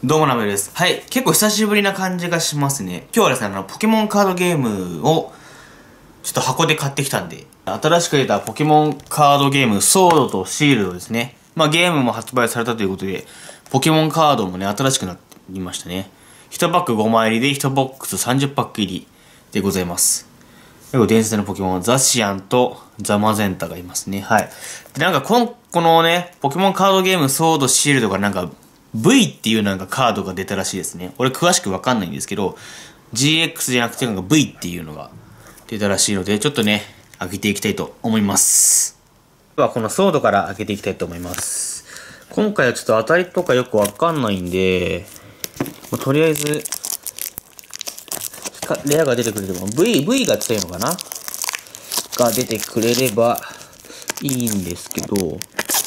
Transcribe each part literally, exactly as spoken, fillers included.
どうもなべです。はい。結構久しぶりな感じがしますね。今日はですね、あの、ポケモンカードゲームを、ちょっと箱で買ってきたんで、新しく出たポケモンカードゲーム、ソードとシールドですね。まあ、ゲームも発売されたということで、ポケモンカードもね、新しくなりましたね。いちパックごまい入りでいちボックスさんじゅっパック入りでございます。結構伝説のポケモン、ザシアンとザマゼンタがいますね。はい。で、なんかこん、このね、ポケモンカードゲーム、ソード、シールドがなんか、V っていうなんかカードが出たらしいですね。俺詳しくわかんないんですけど、ジーエックス じゃなくてなんか V っていうのが出たらしいので、ちょっとね、開けていきたいと思います。では、このソードから開けていきたいと思います。今回はちょっと当たりとかよくわかんないんで、まあ、とりあえず、レアが出てくれれば、V、V が強いのかなが出てくれればいいんですけど、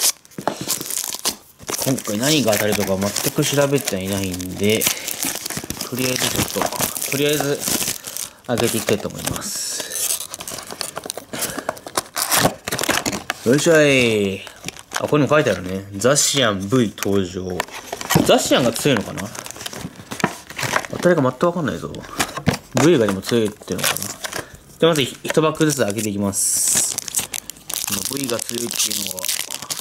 今回何が当たるとか全く調べていないんで、とりあえずちょっと、とりあえず開けていきたいと思います。よいしょい。あ、ここにも書いてあるね。ザシアン V 登場。ザシアンが強いのかな？当たりが全くわかんないぞ。V がでも強いっていうのかな。で、まずいちバックずつ開けていきます。この V が強いっていうのは、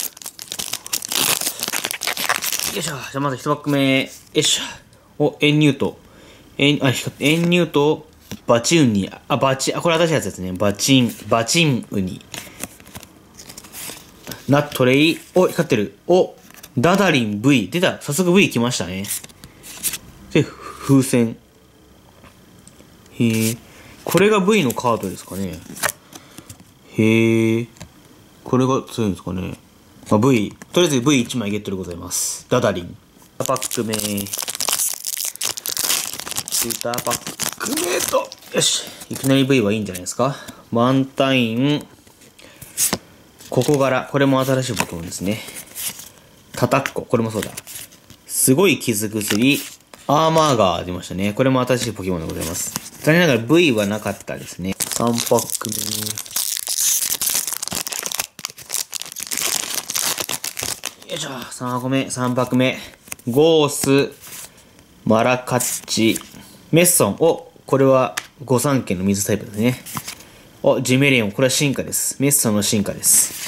よいしょ。じゃあまずいちバック目。よいしょ。お、エンニュート。エン、あ、エンニュート、バチウニ。あ、バチ、あ、これ新しいやつですね。バチン、バチンウニ。ナットレイ。お、光ってる。お、ダダリン V。出た。早速 V 来ましたね。で、風船。へえ。これが V のカードですかね。へえ。これが強いんですかね。まあ、V、とりあえず ブイいち 枚ゲットでございます。ダダリン。パック目。ツイッターパック目と、よし。いきなり V はいいんじゃないですか。マンタイン。ここ柄。これも新しいポケモンですね。タタッコ。これもそうだ。すごい傷薬。アーマーガー出ましたね。これも新しいポケモンでございます。残念ながら V はなかったですね。さんパック目。よいしょ。さんこめ、さんパック目。ゴース、マラカッチ、メッソン。お、これは御三家の水タイプですね。お、ジメレオン。これは進化です。メッソンの進化です。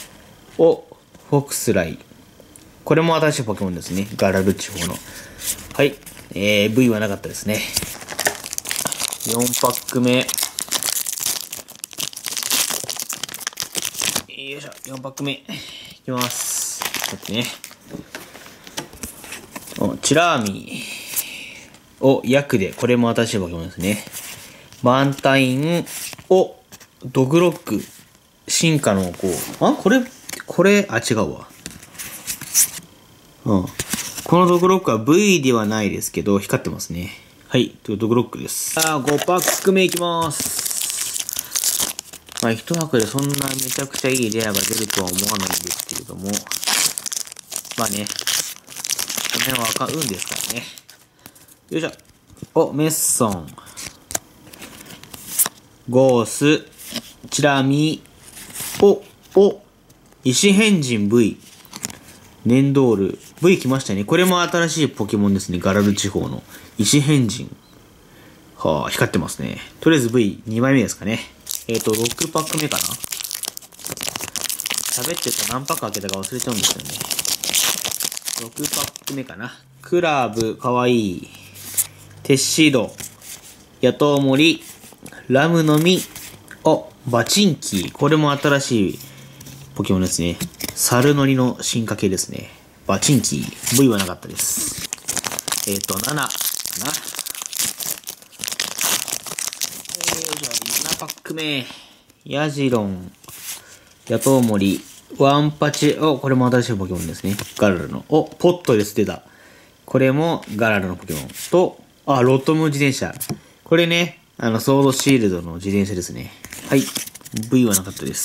お、フォクスライ。これも新しいポケモンですね。ガラル地方の。はい。えー、V はなかったですね。よんパック目。よいしょ。よんパック目。いきます。ちょっとね。お、チラーミー。お、ヤクで。これも新しいポケモンですね。マンタイン。お、ドグロック。進化の、こう。あ、これ、これ、あ、違うわ。うん。このドグロックは V ではないですけど、光ってますね。はい。というドグロックです。あー、ごパック目いきます。まあ、一箱でそんなめちゃくちゃいいレアが出るとは思わないんですけれども。まあね。この辺は赤運ですからね。よいしょ。お、メッソン。ゴース。チラミ。お、お、石変人 V。ネンドール。V 来ましたね。これも新しいポケモンですね。ガラル地方の。石変人。はあ、光ってますね。とりあえず ブイに 枚目ですかね。えっと、ろくパック目かな。喋ってると何パック開けたか忘れちゃうんですよね。ろくパック目かな。クラブ、かわいい。テッシード。ヤトウモリ。ラムの実。お、バチンキー。これも新しいポケモンですね。サルノリの進化系ですね。バチンキー。V はなかったです。えっと、ななかな。ななパック目。ヤジロン。ヤトウモリ。ワンパチ。お、これも新しいポケモンですね。ガラルの。お、ポットです。出た。これもガラルのポケモン。と、あ、ロトム自転車。これね、あの、ソードシールドの自転車ですね。はい。V はなかったです。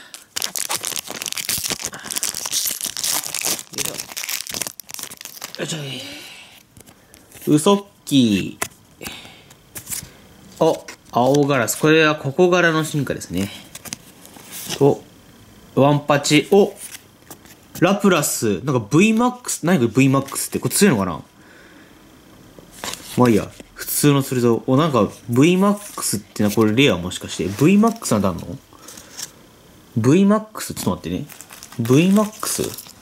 よいしょ。ウソッキー。お、青ガラス。これはココガラの進化ですね。と、ワンパチ。お、ラプラス。なんか ブイマックス、何か ブイマックス ってこれ強いのかなまあいいや。普通の鋭。お、なんか ブイマックス ってのはこれレアもしかして。ブイマックス なんてあんの？ ブイマックス ちょっと待ってね。ブイマックス？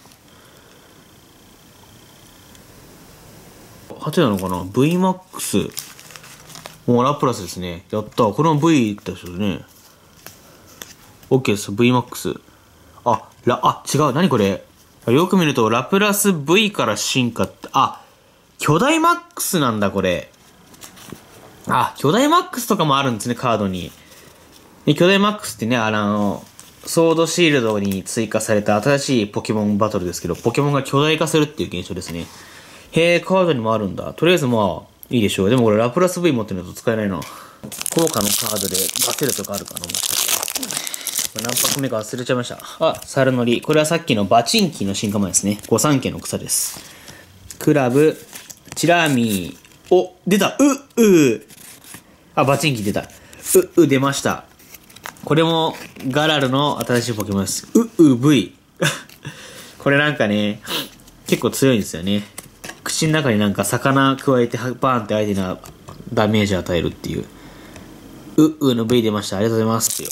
はてなのかな？ ブイマックス。もうラプラスですね。やった。これも V だしね。OK です。ブイマックス。あ、ラ、あ、違う。何これ。よく見ると、ラプラス V から進化って、あ、巨大マックスなんだ、これ。あ、巨大マックスとかもあるんですね、カードに。で巨大マックスってね、あの、ソードシールドに追加された新しいポケモンバトルですけど、ポケモンが巨大化するっていう現象ですね。へえ、カードにもあるんだ。とりあえずまあ、いいでしょう。でもこれラプラス V 持ってると使えないな。効果のカードで出せるとかあるかな、もしかして。何パック目か忘れちゃいました。あ、サルノリ。これはさっきのバチンキーの進化前ですね。御三家の草です。クラブ、チラーミー。お、出た。う、う。あ、バチンキー出た。う、う出ました。これもガラルの新しいポケモンです。う、う、V。これなんかね、結構強いんですよね。口の中になんか魚加えてバーンって相手にダメージ与えるっていう。う、うの V 出ました。ありがとうございますよ。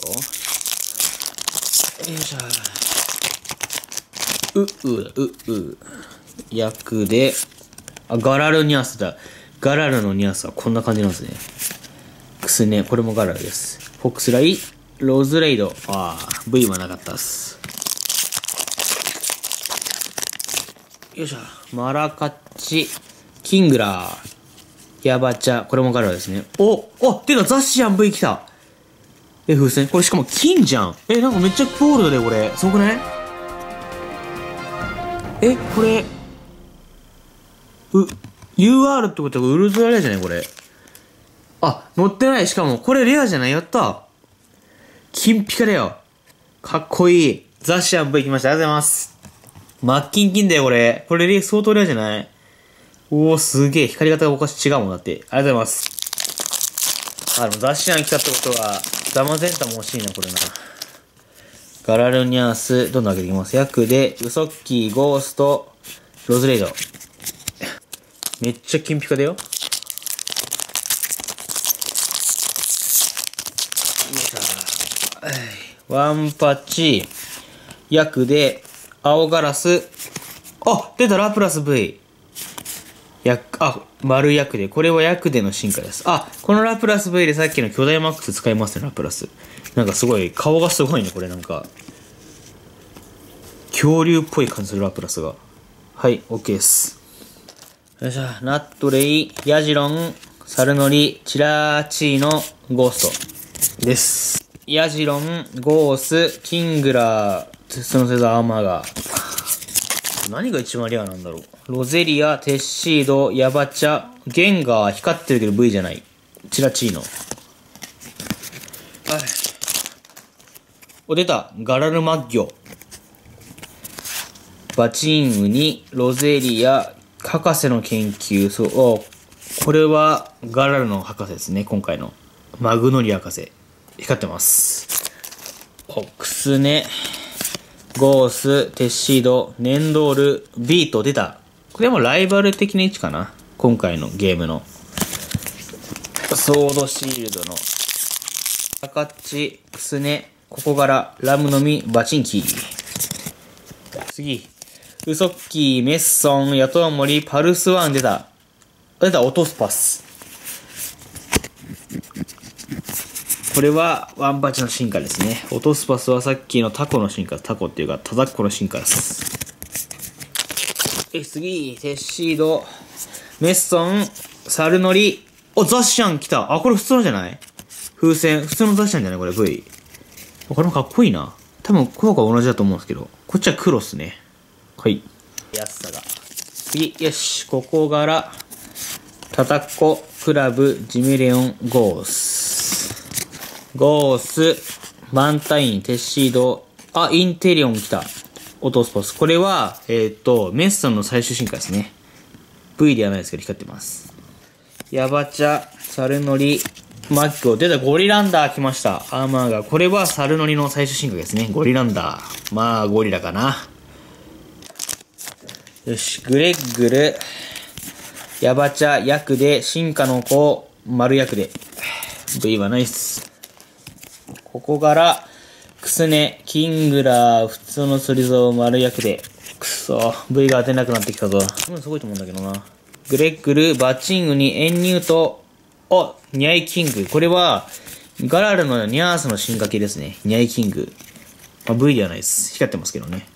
よいしょ。う、うだ、う、う。役で、あ、ガラルニャスだ。ガラルのニャスはこんな感じなんですね。クスネ、これもガラルです。フォックスライ、ロズレイド。ああ、V はなかったっす。よいしょ。マラカッチ、キングラー、ヤバチャ、これもガラルですね。お、お、てかザシアン V 来た。え、風船これしかも金じゃん。え、なんかめっちゃゴールドでこれ。すごくない？え、これ、う、ユーアール ってことはウルトラレアじゃないこれ。あ、乗ってない。しかも、これレアじゃない？やった。金ピカレア。かっこいい。ザシアン V 来ました。ありがとうございます。マッキンキンだよ、これ。これレア相当レアじゃない？おー、すげえ。光り方がおかしい。違うもんだって。ありがとうございます。あ、でもザシアン来たってことは、ダマゼンタも欲しいな、これな。ガラルニャース、どんどん上げていきます。ヤクで、ウソッキー、ゴースト、ロズレイド。めっちゃ金ピカだよ。ワンパチ、ヤクで、青ガラス、あ、出たラプラス V。や、あ、丸ヤクで。これはヤクでの進化です。あ、このラプラス V でさっきの巨大マックス使いますね、ラプラス。なんかすごい、顔がすごいね、これなんか。恐竜っぽい感じするラプラスが。はい、OK です。よいしょ、ナットレイ、ヤジロン、サルノリ、チラーチーノ、ゴーストです。ヤジロン、ゴース、キングラー、そのせざアーマーガー。何が一番レアなんだろう。ロゼリア、テッシード、ヤバチャ、ゲンガー、光ってるけど V じゃない。チラチーノ。はい。お、出た。ガラルマッギョ。バチンウに、ロゼリア、博士の研究。そう、お、これはガラルの博士ですね、今回の。マグノリ博士。光ってます。お、クスネ。ゴース、テッシード、ネンドール、ビート出た。これもライバル的な位置かな。今回のゲームの。ソードシールドの。アカッチ、クスネ、ここからラムの実、バチンキー。次。ウソッキー、メッソン、ヤトウモリ、パルスワン出た。出た、オトスパス。これはワンパチの進化ですね。オトスパスはさっきのタコの進化。タコっていうか、タダッコの進化です。え、次、テッシード、メッソン、サルノリ、お、ザシャン来た。あ、これ普通のじゃない？風船。普通のザシャンじゃないこれ V。これもかっこいいな。多分効果は同じだと思うんですけど。こっちは黒っすね。はい。安さが。次、よし。ここから、タタッコ、クラブ、ジメレオン、ゴース。ゴース、マンタイン、テッシード、あ、インテリオン来た。オトスポス。これは、えっと、メッソンの最終進化ですね。V ではないですけど光ってます。ヤバチャ、サルノリ、マッキョ、出た、ゴリランダー来ました。アーマーが。これはサルノリの最終進化ですね。ゴリランダー。まあ、ゴリラかな。よし、グレッグル、 ヤバチャ、ヤクで、進化の子、丸ヤクで。V はナイス。ここから、クスネ、キングラー、普通の釣り像、丸ヤクで。くそ、V が当てなくなってきたぞ。うん、すごいと思うんだけどな。グレッグル、バチングに、エンニューと、お、ニャイキング。これは、ガラルのニャースの進化系ですね。ニャイキング。まあ、V ではないです。光ってますけどね。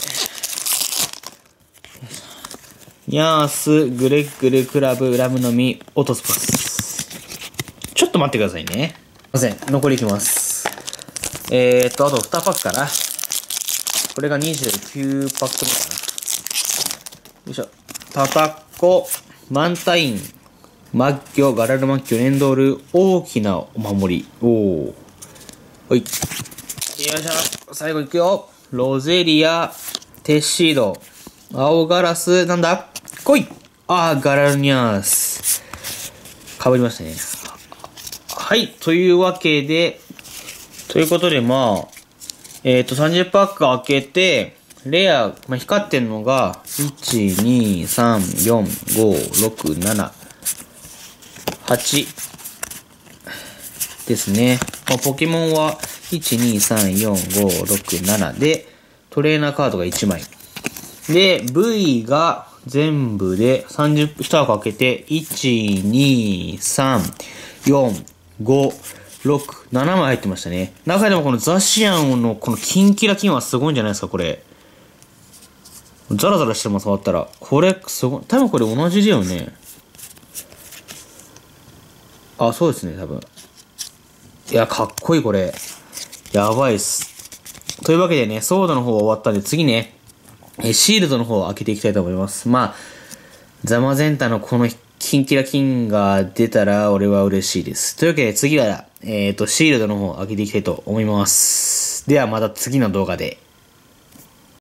ニャース、グレッグル、クラブ、ラムの実、オトスパス。ちょっと待ってくださいね。すいません。残りいきます。えーっと、あとにパックかな。これがにじゅうきゅうパック目かな。よいしょ。タタッコ、マンタイン、マッギョ、ガラルマッギョ、ネンドール、大きなお守り。おー。ほい。よいしょ。最後いくよ。ロゼリア、テッシード、青ガラス、なんだ来い。あー、ガラルニャース。かぶりましたね。はい。というわけで、ということで、まあ、えっと、さんじゅうパック開けて、レア、まあ、光ってんのが、いち、に、さん、よん、ご、ろく、なな、はちですね。まあ、ポケモンは、いち、に、さん、よん、ご、ろく、ななで、トレーナーカードがいちまい。で、V が全部でさんじゅう、いち箱開けて、いち、に、さん、よん、ご、ろく、ななまい入ってましたね。中でもこのザシアンのこのキンキラキンはすごいんじゃないですか、これ。ザラザラしても触ったら。これ、すごい。多分これ同じだよね。あ、そうですね、多分。いや、かっこいい、これ。やばいっす。というわけでね、ソードの方は終わったんで、次ね、えシールドの方を開けていきたいと思います。まあ、ザマゼンタのこのキンキラキンが出たら俺は嬉しいです。というわけで次は、えっと、シールドの方を開けていきたいと思います。ではまた次の動画で。